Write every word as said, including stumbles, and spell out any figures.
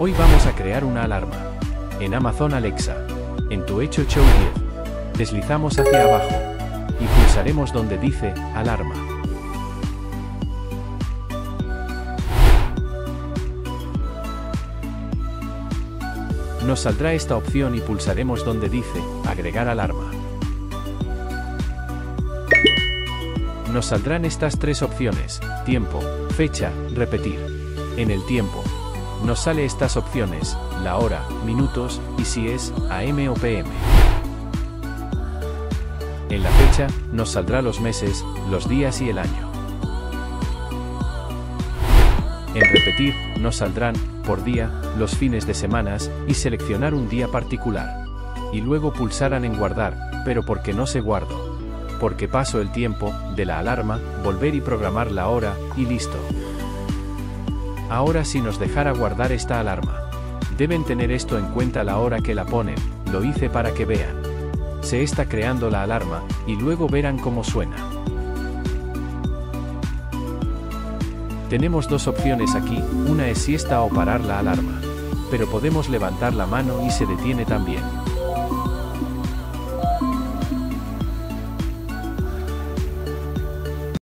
Hoy vamos a crear una alarma. En Amazon Alexa, en tu Echo Show diez, deslizamos hacia abajo y pulsaremos donde dice alarma. Nos saldrá esta opción y pulsaremos donde dice agregar alarma. Nos saldrán estas tres opciones: tiempo, fecha, repetir. En el tiempo, nos sale estas opciones: la hora, minutos, y si es A M o P M. En la fecha, nos saldrá los meses, los días y el año. En repetir, nos saldrán, por día, los fines de semanas, y seleccionar un día particular. Y luego pulsarán en guardar, pero porque no se guardo. Porque paso el tiempo, de la alarma, volver y programar la hora, y listo. Ahora si nos dejara guardar esta alarma. Deben tener esto en cuenta a la hora que la ponen, lo hice para que vean. Se está creando la alarma, y luego verán cómo suena. Tenemos dos opciones aquí, una es siesta o parar la alarma. Pero podemos levantar la mano y se detiene también.